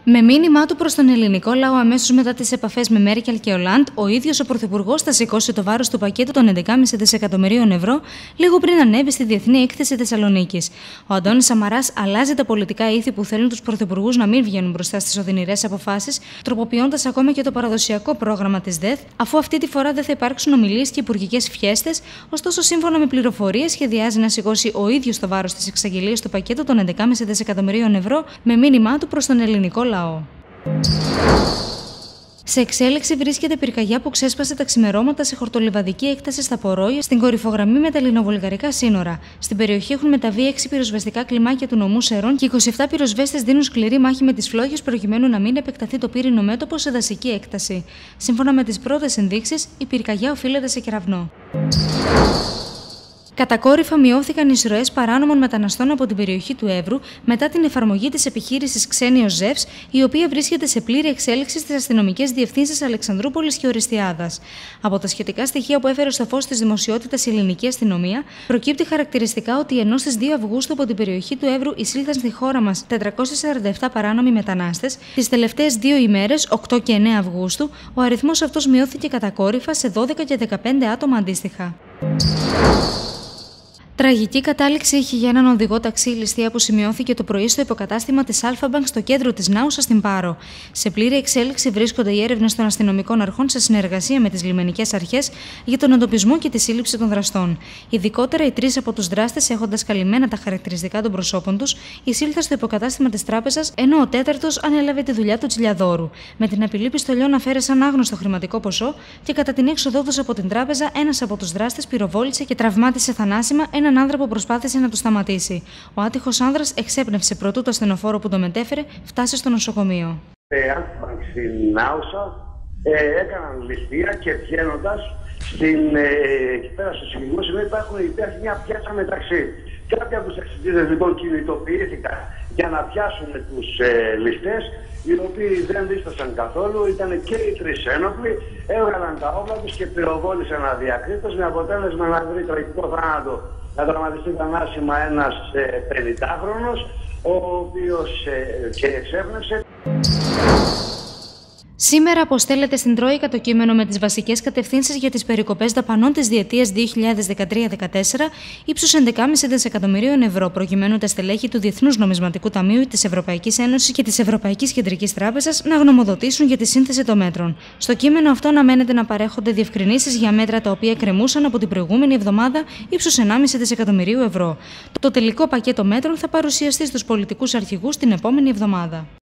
Με μήνυμά του προς τον ελληνικό λαό αμέσως μετά τις επαφές με Μέρκελ και Ολάντ, ο ίδιος ο Πρωθυπουργός θα σηκώσει το βάρος του πακέτου των 11,5 δισεκατομμυρίων ευρώ λίγο πριν ανέβει στη Διεθνή Έκθεση Θεσσαλονίκης. Ο Αντώνης Σαμαράς αλλάζει τα πολιτικά ήθη που θέλουν τους πρωθυπουργούς να μην βγαίνουν μπροστά στις οδυνηρές αποφάσεις, τροποποιώντας ακόμα και το παραδοσιακό πρόγραμμα της ΔΕΘ, αφού αυτή τη φορά δεν θα υπάρξουν ομιλίες και υπουργικές φιέστες. Ωστόσο, σύμφωνα με πληροφορίες, σχεδιάζει να σηκώσει ο ίδιος το βάρος της εξαγγελίας του πακέτου των 11,5 δισεκατομμυρίων ευρώ με μήνυμά του προς τον ελληνικό λαό. Σε εξέλιξη βρίσκεται πυρκαγιά που ξέσπασε τα ξημερώματα σε χορτολιβαδική έκταση στα Πορόια, στην κορυφογραμμή με τα ελληνοβουλγαρικά σύνορα. Στην περιοχή έχουν μεταβεί 6 πυροσβεστικά κλιμάκια του νομού Σερών και 27 πυροσβέστες δίνουν σκληρή μάχη με τις φλόγες προκειμένου να μην επεκταθεί το πύρινο μέτωπο σε δασική έκταση. Σύμφωνα με τις πρώτες ενδείξεις, η πυρκαγιά οφείλεται σε κεραυνό. Κατακόρυφα μειώθηκαν οι εισρωές παράνομων μεταναστών από την περιοχή του Εύρου μετά την εφαρμογή της επιχείρησης Ξένιος Ζεύς, η οποία βρίσκεται σε πλήρη εξέλιξη στις αστυνομικές διευθύνσεις Αλεξανδρούπολης και Οριστιάδας. Από τα σχετικά στοιχεία που έφερε στο φως της δημοσιότητας η ελληνική αστυνομία, προκύπτει χαρακτηριστικά ότι ενώ στις 2 Αυγούστου από την περιοχή του Εύρου εισήλθαν στη χώρα μας 447 παράνομοι μετανάστες, τις τελευταίες 2 ημέρες, 8 και 9 Αυγούστου, ο αριθμός αυτός μειώθηκε κατακόρυφα σε 12 και 15 άτομα αντίστοιχα. Τραγική κατάληξη είχε για έναν οδηγό ταξί ληστεία που σημειώθηκε το πρωί στο υποκατάστημα της Αλφα-Μπανκ στο κέντρο της Νάουσα στην Πάρο. Σε πλήρη εξέλιξη βρίσκονται οι έρευνες των αστυνομικών αρχών σε συνεργασία με τις λιμενικές αρχές για τον εντοπισμό και τη σύλληψη των δραστών. Ειδικότερα, οι 3 από τους δράστες, έχοντας καλυμμένα τα χαρακτηριστικά των προσώπων τους, εισήλθαν στο υποκατάστημα της τράπεζας, ενώ ο 4ος ανέλαβε τη δουλειά του τσιλιαδόρου. Με την απειλή πιστολιών αφαίρεσαν άγνωστο χρηματικό ποσό και κατά την έξοδό τους από την τράπεζα, ένας από τους δράστες πυροβόλησε και τραυμάτισε θανάσιμα έναν άνδρα που προσπάθησε να το σταματήσει. Ο άτυχος άνδρας εξέπνευσε προτού το ασθενοφόρο που το μετέφερε φτάσει στο νοσοκομείο. Στην Νάουσα έκαναν ληστεία και βγαίνοντας εκεί πέρα στο συγκεκριμένο σημείο υπάρχει μια πιάτσα μεταξύ. Κάποιοι από τους ταξιτζίδες λοιπόν κινητοποιήθηκαν για να πιάσουν τους ληστές, οι οποίοι δεν δίστασαν καθόλου, ήταν και οι 3 ένοπλοι, έβγαλαν τα όπλα τους και πυροβόλησαν αδιακρίτως, με αποτέλεσμα να βρει τραγικό θάνατο, να τραυματιστεί θανάσιμα ένας 50χρονος, ο οποίος και εξέπνευσε. Σήμερα αποστέλλεται στην Τρόικα το κείμενο με τις βασικές κατευθύνσεις για τις περικοπές δαπανών της διετίας 2013-2014 ύψους 11,5 δισεκατομμυρίων ευρώ, προκειμένου τα στελέχη του Διεθνούς Νομισματικού Ταμείου, της Ευρωπαϊκής Ένωσης και της Ευρωπαϊκής Κεντρικής Τράπεζας να γνωμοδοτήσουν για τη σύνθεση των μέτρων. Στο κείμενο αυτό αναμένεται να παρέχονται διευκρινήσεις για μέτρα τα οποία κρεμούσαν από την προηγούμενη εβδομάδα ύψους 1,5 δισεκατομμυρίου ευρώ. Το τελικό πακέτο μέτρων θα παρουσιαστεί στους πολιτικούς αρχηγούς την επόμενη εβδομάδα.